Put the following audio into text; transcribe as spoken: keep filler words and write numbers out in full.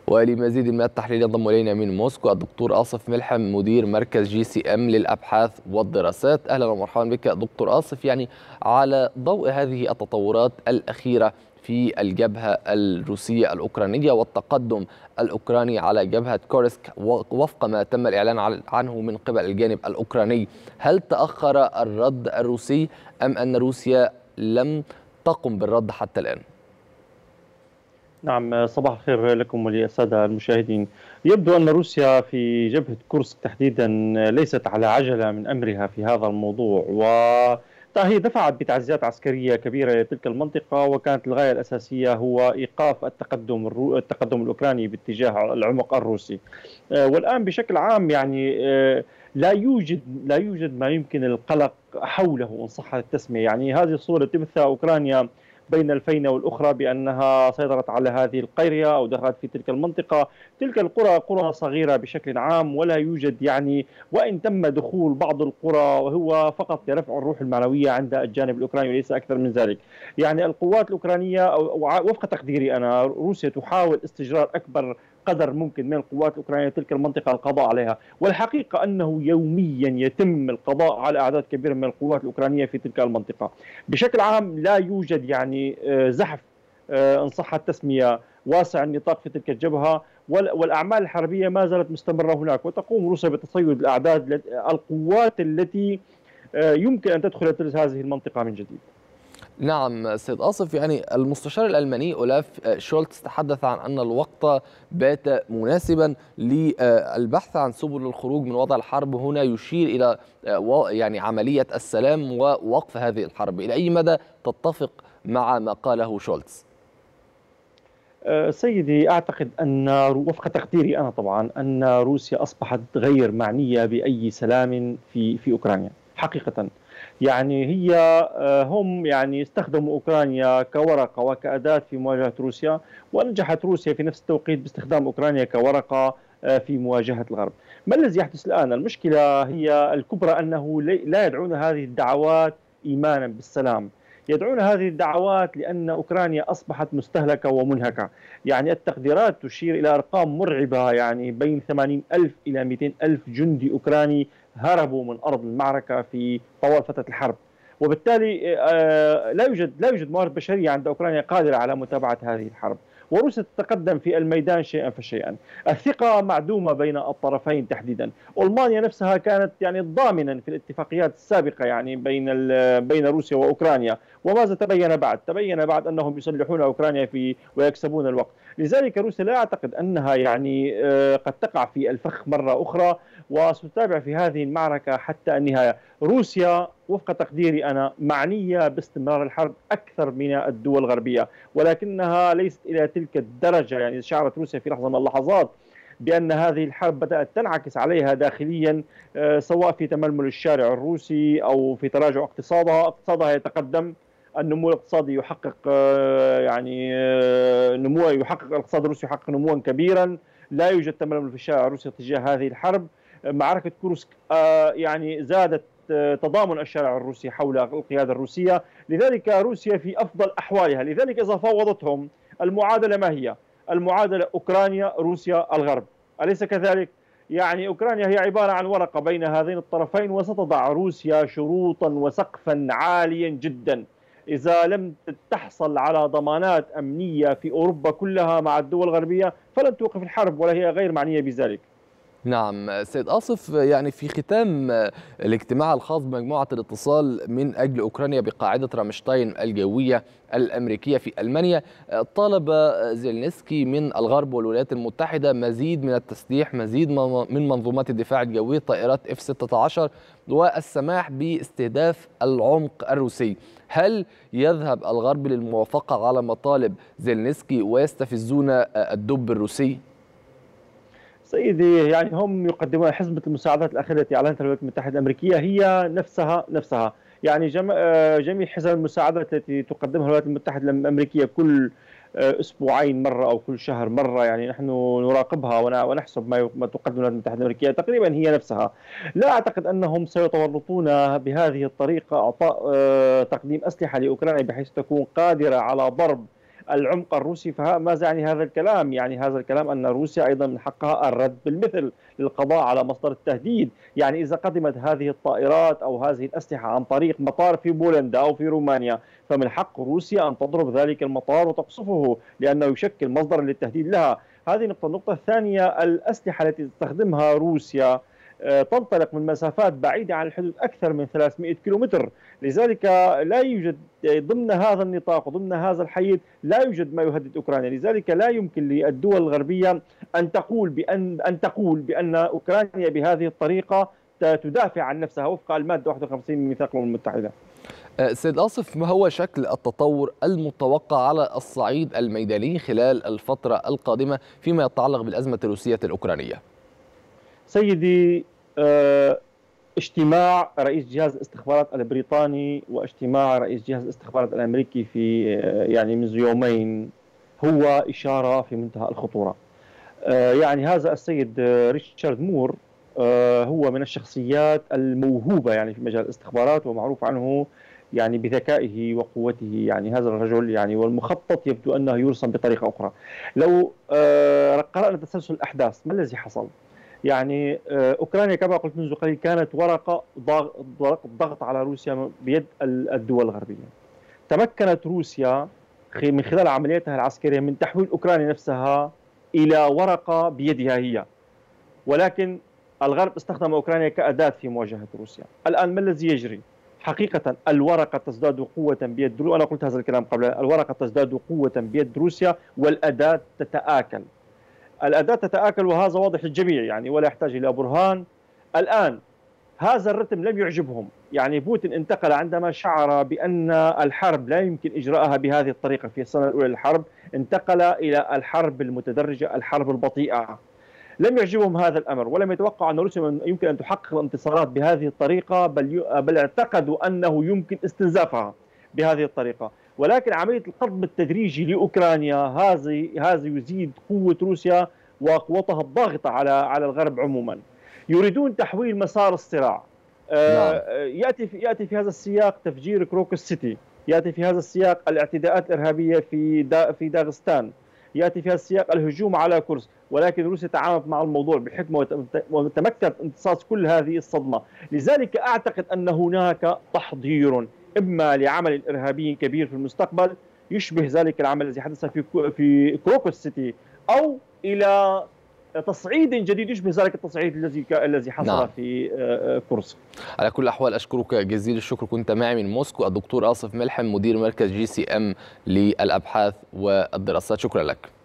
ولمزيد من التحليل ينضم الينا من موسكو الدكتور آصف ملحم مدير مركز جي سي ام للابحاث والدراسات. اهلا ومرحبا بك دكتور آصف. يعني على ضوء هذه التطورات الاخيره في الجبهه الروسيه الاوكرانيه والتقدم الاوكراني على جبهه كورسك وفق ما تم الاعلان عنه من قبل الجانب الاوكراني، هل تاخر الرد الروسي ام ان روسيا لم تقم بالرد حتى الان؟ نعم، صباح الخير لكم وللسادة المشاهدين. يبدو أن روسيا في جبهة كورسك تحديدا ليست على عجلة من أمرها في هذا الموضوع، وهي دفعت بتعزيزات عسكرية كبيرة لتلك المنطقة، وكانت الغاية الأساسية هو إيقاف التقدم الرو... التقدم الأوكراني باتجاه العمق الروسي. والآن بشكل عام يعني لا يوجد لا يوجد ما يمكن القلق حوله إن صح التسمية. يعني هذه الصورة تبثها أوكرانيا بين الفينة والأخرى بأنها سيطرت على هذه القرية أو دخلت في تلك المنطقة. تلك القرى قرى صغيرة بشكل عام، ولا يوجد يعني، وإن تم دخول بعض القرى وهو فقط لرفع الروح المعنوية عند الجانب الأوكراني وليس أكثر من ذلك. يعني القوات الأوكرانية أو وفق تقديري أنا، روسيا تحاول استجرار أكبر قدر ممكن من القوات الأوكرانية تلك المنطقة القضاء عليها، والحقيقة أنه يوميا يتم القضاء على أعداد كبيرة من القوات الأوكرانية في تلك المنطقة. بشكل عام لا يوجد يعني زحف إن صح التسمية واسع النطاق في تلك الجبهة، والأعمال الحربية ما زالت مستمرة هناك، وتقوم روسيا بتصيد الأعداد القوات التي يمكن أن تدخل هذه المنطقة من جديد. نعم سيد آصف، يعني المستشار الألماني أولاف شولتز تحدث عن أن الوقت بات مناسبا للبحث عن سبل الخروج من وضع الحرب. هنا يشير إلى يعني عملية السلام ووقف هذه الحرب. إلى أي مدى تتفق مع ما قاله شولتز؟ سيدي، أعتقد أن وفق تقديري أنا طبعا أن روسيا أصبحت غير معنية بأي سلام في في أوكرانيا حقيقة. يعني هي هم يعني استخدموا أوكرانيا كورقة وكأداة في مواجهة روسيا، ونجحت روسيا في نفس التوقيت باستخدام أوكرانيا كورقة في مواجهة الغرب. ما الذي يحدث الآن؟ المشكلة هي الكبرى أنه لا يدعون هذه الدعوات إيمانا بالسلام، يدعون هذه الدعوات لأن أوكرانيا أصبحت مستهلكة ومنهكة. يعني التقديرات تشير إلى أرقام مرعبة، يعني بين ثمانين ألف إلى مئتين ألف جندي أوكراني هربوا من أرض المعركة في طوال فترة الحرب، وبالتالي لا يوجد لا يوجد موارد بشرية عند أوكرانيا قادرة على متابعة هذه الحرب، وروسيا تتقدم في الميدان شيئا فشيئا. الثقة معدومة بين الطرفين تحديدا. ألمانيا نفسها كانت يعني ضامنا في الاتفاقيات السابقة يعني بين بين روسيا وأوكرانيا، وماذا تبين بعد؟ تبين بعد أنهم يسلحون أوكرانيا في ويكسبون الوقت. لذلك روسيا لا أعتقد أنها يعني قد تقع في الفخ مرة أخرى، وستتابع في هذه المعركة حتى النهاية. روسيا وفق تقديري أنا معنية باستمرار الحرب أكثر من الدول الغربية، ولكنها ليست إلى تلك الدرجة. يعني شعرت روسيا في لحظة من اللحظات بأن هذه الحرب بدأت تنعكس عليها داخليا، سواء في تململ الشارع الروسي أو في تراجع اقتصادها. اقتصادها يتقدم، النمو الاقتصادي يحقق يعني نمو يحقق الاقتصاد الروسي يحقق نموا كبيرا. لا يوجد تململ في الشارع الروسي تجاه هذه الحرب. معركة كورسك يعني زادت تضامن الشارع الروسي حول القيادة الروسية، لذلك روسيا في أفضل أحوالها. لذلك إذا فاوضتهم المعادلة ما هي؟ المعادلة أوكرانيا روسيا الغرب، أليس كذلك؟ يعني أوكرانيا هي عبارة عن ورقة بين هذين الطرفين، وستضع روسيا شروطا وسقفا عاليا جدا. إذا لم تحصل على ضمانات أمنية في أوروبا كلها مع الدول الغربية فلن توقف الحرب، ولا هي غير معنية بذلك. نعم سيد آصف، يعني في ختام الاجتماع الخاص بمجموعة الاتصال من أجل أوكرانيا بقاعدة رامشتاين الجوية الأمريكية في ألمانيا، طالب زيلينسكي من الغرب والولايات المتحدة مزيد من التسليح، مزيد من منظومات الدفاع الجوي، طائرات إف ستة عشر، والسماح باستهداف العمق الروسي. هل يذهب الغرب للموافقة على مطالب زيلينسكي ويستفزون الدب الروسي؟ سيدي، يعني هم يقدمون حزمة المساعدات الأخيرة التي أعلنتها الولايات المتحدة الأمريكية هي نفسها نفسها يعني جميع حزم المساعدات التي تقدمها الولايات المتحدة الأمريكية كل أسبوعين مرة أو كل شهر مرة، يعني نحن نراقبها ونحسب ما تقدم الولايات المتحدة الأمريكية، تقريبا هي نفسها. لا أعتقد أنهم سيتورطون بهذه الطريقة أعطاء تقديم أسلحة لأوكرانيا بحيث تكون قادرة على ضرب العمق الروسي. فماذا يعني هذا الكلام؟ يعني هذا الكلام أن روسيا أيضا من حقها الرد بالمثل للقضاء على مصدر التهديد. يعني إذا قدمت هذه الطائرات أو هذه الأسلحة عن طريق مطار في بولندا أو في رومانيا، فمن حق روسيا أن تضرب ذلك المطار وتقصفه، لأنه يشكل مصدر للتهديد لها. هذه نقطة. النقطة الثانية، الأسلحة التي تستخدمها روسيا تنطلق من مسافات بعيدة عن الحدود أكثر من ثلاثمئة كيلومتر، لذلك لا يوجد ضمن هذا النطاق وضمن هذا الحيز لا يوجد ما يهدد أوكرانيا. لذلك لا يمكن للدول الغربية أن تقول بأن أن تقول بأن أوكرانيا بهذه الطريقة تدافع عن نفسها وفق المادة واحد وخمسين من ميثاق الأمم المتحدة. سيد آصف، ما هو شكل التطور المتوقع على الصعيد الميداني خلال الفترة القادمة فيما يتعلق بالأزمة الروسية الأوكرانية؟ سيدي، اجتماع رئيس جهاز الاستخبارات البريطاني واجتماع رئيس جهاز الاستخبارات الأمريكي في يعني منذ يومين هو إشارة في منتهى الخطورة. يعني هذا السيد ريتشارد مور هو من الشخصيات الموهوبة يعني في مجال الاستخبارات، ومعروف عنه يعني بذكائه وقوته. يعني هذا الرجل يعني والمخطط يبدو أنه يرسم بطريقة أخرى. لو قرأنا تسلسل الأحداث، ما الذي حصل؟ يعني أوكرانيا كما قلت منذ قليل كانت ورقة ضغط على روسيا بيد الدول الغربية. تمكنت روسيا من خلال عملياتها العسكرية من تحويل أوكرانيا نفسها إلى ورقة بيدها هي، ولكن الغرب استخدم أوكرانيا كأداة في مواجهة روسيا. الآن ما الذي يجري؟ حقيقة الورقة تزداد قوة بيد روسيا، وأنا قلت هذا الكلام قبل. الورقة تزداد قوة بيد روسيا والأداة تتآكل. الأداة تتآكل وهذا واضح للجميع يعني ولا يحتاج إلى برهان. الآن هذا الرتم لم يعجبهم. يعني بوتين انتقل عندما شعر بأن الحرب لا يمكن إجراءها بهذه الطريقة في السنة الأولى للحرب، انتقل إلى الحرب المتدرجة، الحرب البطيئة. لم يعجبهم هذا الأمر، ولم يتوقعوا أن روسيا يمكن أن تحقق الانتصارات بهذه الطريقة، بل بل اعتقدوا أنه يمكن استنزافها بهذه الطريقة. ولكن عملية القطب التدريجي لأوكرانيا هذه هذا يزيد قوة روسيا وقوتها الضاغطة على على الغرب عموما. يريدون تحويل مسار الصراع. نعم. يأتي في يأتي في هذا السياق تفجير كروكوس سيتي، يأتي في هذا السياق الاعتداءات الإرهابية في دا في داغستان، يأتي في هذا السياق الهجوم على كورس. ولكن روسيا تعاملت مع الموضوع بحكمة وتمكنت امتصاص كل هذه الصدمة. لذلك أعتقد أن هناك تحضير إما لعمل إرهابي كبير في المستقبل يشبه ذلك العمل الذي حدث في في كروكوس سيتي، أو إلى تصعيد جديد يشبه ذلك التصعيد الذي الذي حصل نعم. في كورسك. على كل الأحوال أشكرك جزيل الشكر. كنت معي من موسكو الدكتور آصف ملحم، مدير مركز جي سي إم للأبحاث والدراسات. شكرا لك.